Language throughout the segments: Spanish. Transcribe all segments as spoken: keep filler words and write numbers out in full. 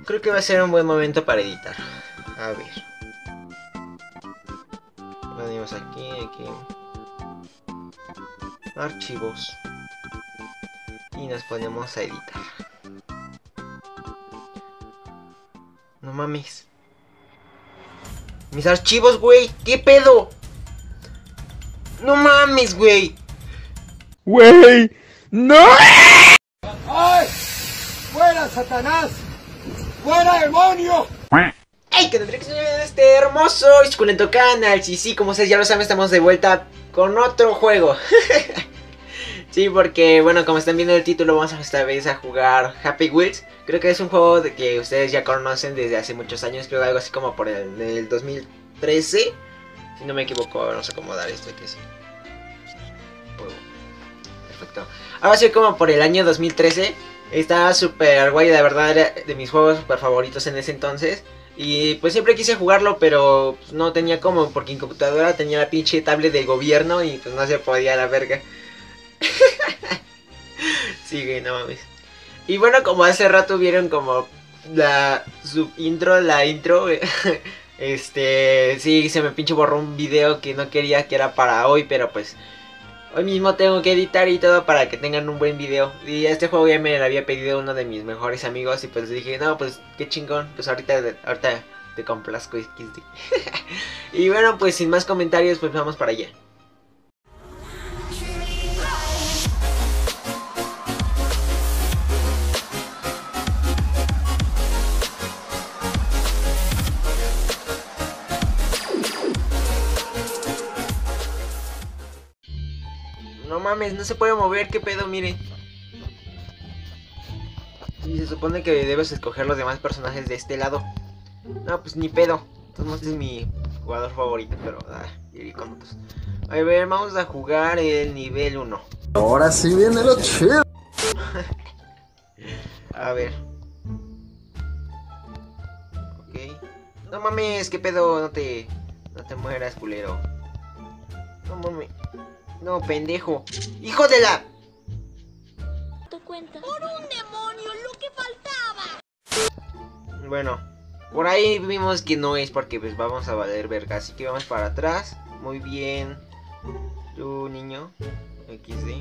creo que va a ser un buen momento para editar. A ver. Venimos aquí, aquí. Archivos. Y nos ponemos a editar. No mames. Mis archivos, güey. ¿Qué pedo? No mames, güey. Güey. No. ¡Ay! ¡Fuera, Satanás! ¡Fuera, demonio! ¡Hey! Que tendré que ser este hermoso y suculento canal. Sí, sí, como ustedes ya lo saben, estamos de vuelta con otro juego. Sí, porque, bueno, como están viendo el título, vamos a esta vez a jugar Happy Wheels. Creo que es un juego de que ustedes ya conocen desde hace muchos años. Creo que algo así como por el, el dos mil trece. Si no me equivoco, vamos a acomodar esto que sí. Perfecto. Ahora sí, como por el año dos mil trece. Estaba súper guay, la verdad era de mis juegos súper favoritos en ese entonces. Y pues siempre quise jugarlo, pero pues, no tenía como, porque en computadora tenía la pinche tablet del gobierno y pues no se podía la verga. Sí, güey, no mames. Y bueno, como hace rato vieron como la subintro, la intro, este, sí, se me pinche borró un video que no quería que era para hoy, pero pues hoy mismo tengo que editar y todo para que tengan un buen video. Y este juego ya me lo había pedido uno de mis mejores amigos y pues dije, no, pues qué chingón, pues ahorita, ahorita te complazco. Y bueno, pues sin más comentarios, pues vamos para allá. No mames, no se puede mover, qué pedo, miren. Y se supone que debes escoger los demás personajes de este lado. No, pues ni pedo. Entonces es mi jugador favorito, pero ah, iré con otros. A ver, vamos a jugar el nivel uno. Ahora sí viene lo chido. A ver. Ok. No mames, qué pedo, no te... No te mueras, culero. No mames. No, pendejo. ¡Hijo de la! Por un demonio, lo que faltaba. Bueno, por ahí vimos que no es porque pues vamos a valer verga. Así que vamos para atrás. Muy bien. Tú, niño. equis de.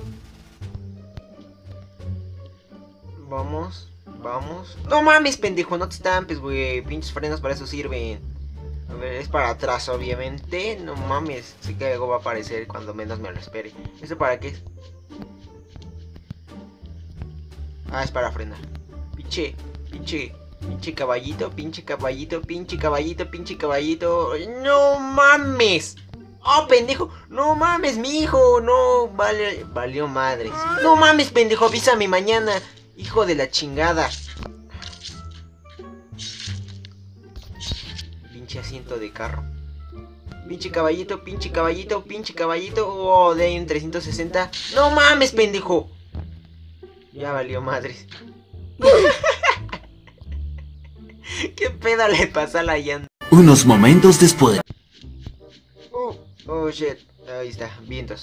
Vamos, vamos. No mames, pendejo, no te estampes, güey. Pinches frenos para eso sirven. A ver, es para atrás, obviamente. No mames, sé que algo va a aparecer cuando menos me lo espere. ¿Esto para qué es? Ah, es para frenar. Pinche, pinche, pinche caballito, pinche caballito, pinche caballito, pinche caballito. ¡No mames! ¡Oh, pendejo! ¡No mames, mi hijo! No, vale, valió madres. ¡No mames, pendejo! Avísame mañana. Hijo de la chingada. Pinche asiento de carro. Pinche caballito, pinche caballito, pinche caballito. Oh, de ahí en trescientos sesenta. ¡No mames, pendejo! Ya valió madres. ¿Qué pedo le pasa a la llanta? Unos momentos después. Oh, oh shit. Ahí está, vientos.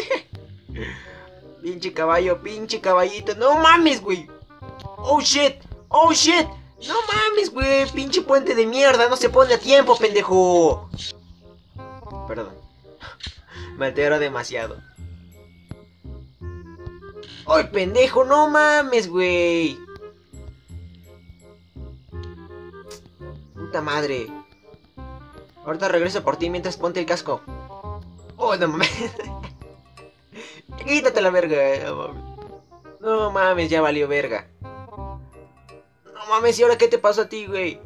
Pinche caballo, pinche caballito. No mames, güey. Oh shit, oh shit. No mames, güey. Pinche puente de mierda. No se pone a tiempo, pendejo. Perdón. Me altero demasiado. ¡Ay, pendejo! ¡No mames, güey! Puta madre. Ahorita regreso por ti mientras ponte el casco. ¡Oh, no mames! Quítate la verga. No mames. No mames, ya valió verga. No mames, ¿y ahora qué te pasó a ti, güey?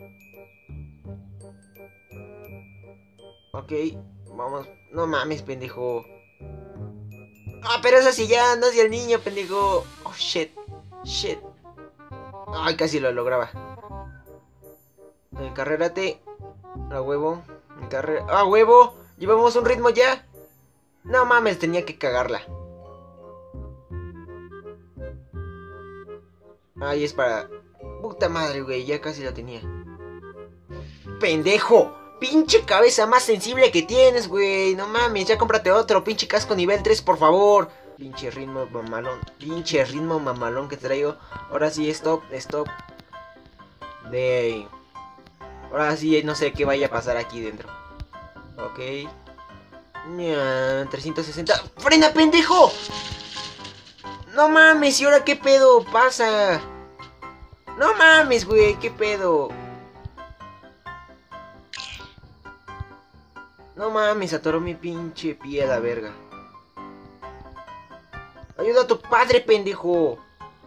Ok, vamos. No mames, pendejo. Ah, pero es así ya, no es el niño, pendejo. Oh, shit. Shit. Ay, casi lo lograba. Encarrérate. A huevo. Encarrera. ¡A huevo! Llevamos un ritmo ya. No mames, tenía que cagarla. Ay, es para... Puta madre, güey, ya casi la tenía. ¡Pendejo! Pinche cabeza más sensible que tienes, güey. No mames, ya cómprate otro. Pinche casco nivel tres, por favor. Pinche ritmo mamalón. Pinche ritmo mamalón que traigo. Ahora sí, stop, stop. De... Ahora sí, no sé qué vaya a pasar aquí dentro. Ok. Ña, trescientos sesenta. ¡Frena, pendejo! No mames, ¿y ahora qué pedo pasa? No mames, güey, ¿qué pedo? No mames, atoró mi pinche pie a la verga. Ayuda a tu padre, pendejo.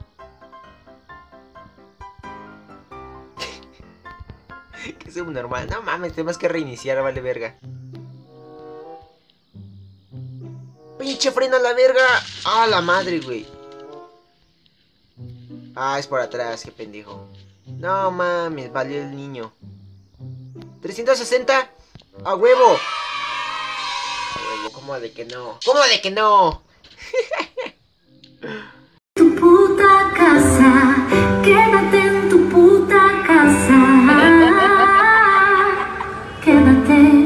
Que es subnormal. No mames, tenemos que reiniciar, vale verga. Pinche frena a la verga. Ah, la madre, güey. Ah, es por atrás, qué pendejo. No mames, valió el niño. trescientos sesenta. ¡A huevo! A huevo, ¿cómo de que no? ¿Cómo de que no? Tu puta casa, quédate en tu puta casa. Quédate.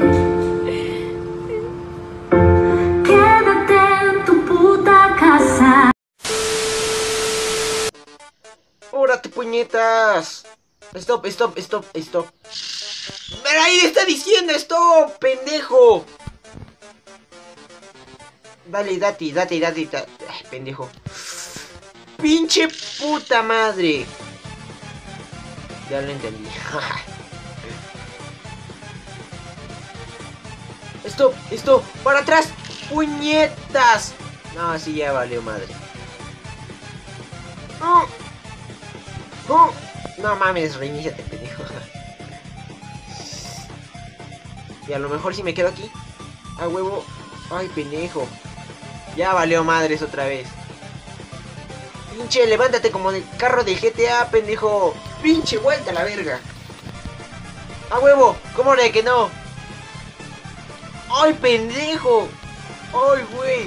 Quédate en tu puta casa. ¡Órate, puñetas! Stop, stop, stop, stop. ¡Pero ahí está diciendo stop, pendejo! Dale, date, date, date, date. Ay, pendejo. ¡Pinche puta madre! Ya lo entendí. Stop, stop, para atrás. ¡Puñetas! No, sí, ya valió madre. ¡Oh! ¡Oh! No mames, reiníciate, pendejo. Y a lo mejor si me quedo aquí. A huevo. Ay, pendejo. Ya valió madres otra vez. Pinche, levántate como del carro de G T A, pendejo. Pinche, vuelta a la verga. A huevo. ¿Cómo de que no? Ay, pendejo. Ay, güey.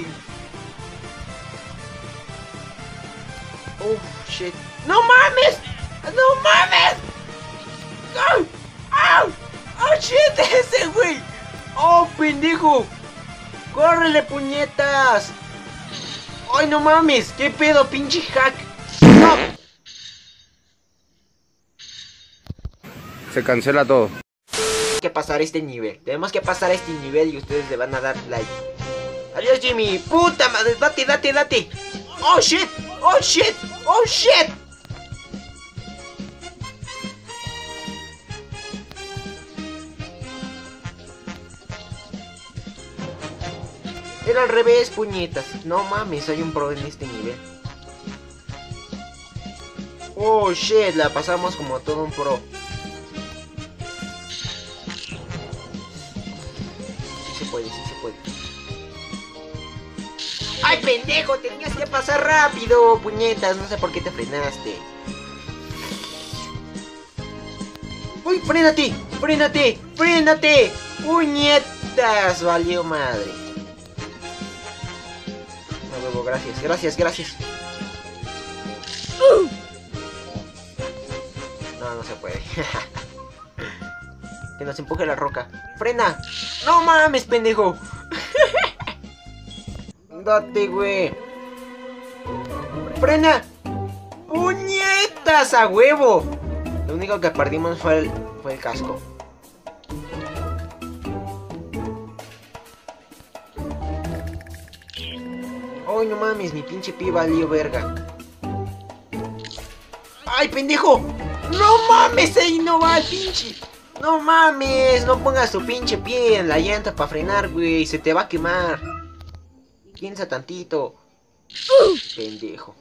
Oh, shit. ¡No mames! ¡No mames! ¡Au! ¡Au! ¡Oh, shit! ¡Ese, güey! ¡Oh, pendejo! ¡Córrele, puñetas! ¡Ay, no mames! ¿Qué pedo, pinche hack? ¡No! Se cancela todo. Tenemos que pasar este nivel. Tenemos que pasar este nivel y ustedes le van a dar like. ¡Adiós, Jimmy! ¡Puta madre! ¡Date, date, date! ¡Oh, shit! ¡Oh, shit! ¡Oh, shit! Era al revés, puñetas. No mames, hay un pro en este nivel. Oh, shit, la pasamos como todo un pro. Sí se puede, sí se puede. ¡Ay, pendejo! Tenías que pasar rápido, puñetas. No sé por qué te frenaste. ¡Uy, frénate! ¡Frénate! ¡Frénate! ¡Puñetas! Valió madre. No, huevo, gracias, gracias, gracias. Uh. No, no se puede. Que nos empuje la roca. ¡Frena! ¡No mames, pendejo! Date, güey. ¡Frena! ¡Puñetas! ¡A huevo! Lo único que perdimos fue el, fue el casco. ¡Ay, no mames! Mi pinche pie valió verga. ¡Ay, pendejo! ¡No mames! ¡Ahí no va el pinche! ¡No mames! No pongas tu pinche pie en la llanta para frenar, güey. Se te va a quemar. Piensa tantito. Uh, pendejo.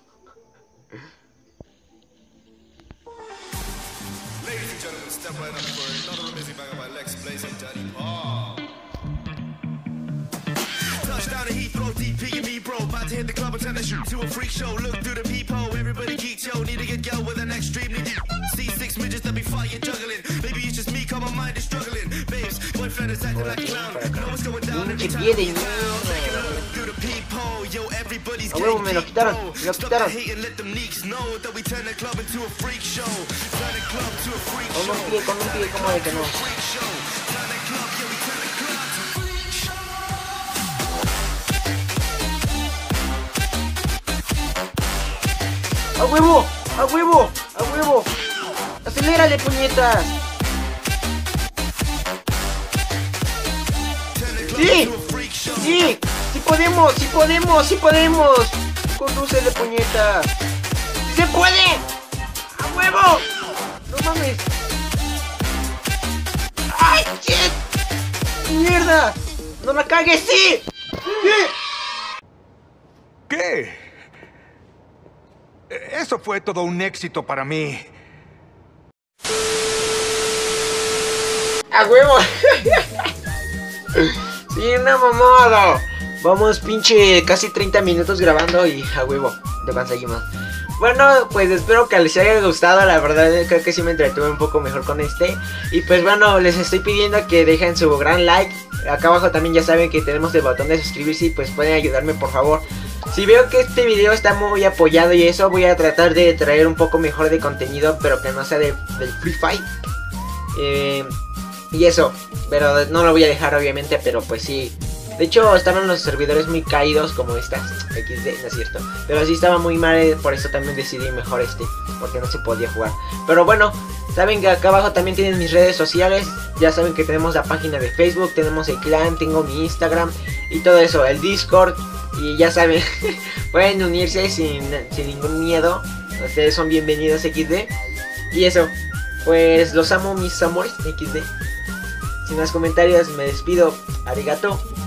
Touchdown at Heathrow, D P and me, bro. About to hit the club and turn the shoot to a freak show. Look through the peephole, everybody geeks, yo. Need to get girl with an extreme need. See six midgets that be fighting, juggling. Maybe it's just me, cause my mind is struggling. Babes, boyfriend is acting like a clown. Know what's going down every time. Through the peephole, yo, everybody's getting me lo quitaron, me lo quitaron. and let them leaks know that we turn the club into a freak show. Turn the club to a freak show. Con un pie, con un pie, como de que no. Turn the club, yo, we turn the club to a freak show. ¡A huevo! ¡A huevo! ¡A huevo! ¡Acelera, Úsale, puñetas. Sí, sí, sí podemos, sí podemos, sí podemos. Condúcele, puñeta. ¡Sí se puede! ¡A huevo! No mames. ¡Ay, shit! ¡Mierda! ¡No la cagues! ¡Sí! ¡Sí! ¿Qué? Eso fue todo un éxito para mí. ¡A huevo! Sí, una mamada. Vamos, pinche, casi treinta minutos grabando y a huevo, de más seguimos. Bueno, pues espero que les haya gustado. La verdad creo que sí me entretuve un poco mejor con este. Y pues bueno, les estoy pidiendo que dejen su gran like. Acá abajo también ya saben que tenemos el botón de suscribirse y pues pueden ayudarme por favor. Si veo que este video está muy apoyado y eso, voy a tratar de traer un poco mejor de contenido, pero que no sea de, del Free Fire. Eh, y eso, pero no lo voy a dejar obviamente, pero pues sí. De hecho estaban los servidores muy caídos como estas equis de, no es cierto. Pero sí estaba muy mal, por eso también decidí mejor este, porque no se podía jugar. Pero bueno, saben que acá abajo también tienen mis redes sociales. Ya saben que tenemos la página de Facebook, tenemos el clan, tengo mi Instagram y todo eso, el Discord. Y ya saben, pueden unirse sin, sin ningún miedo. Ustedes son bienvenidos equis de. Y eso, pues los amo mis amores equis de. Sin más comentarios me despido. Arigato.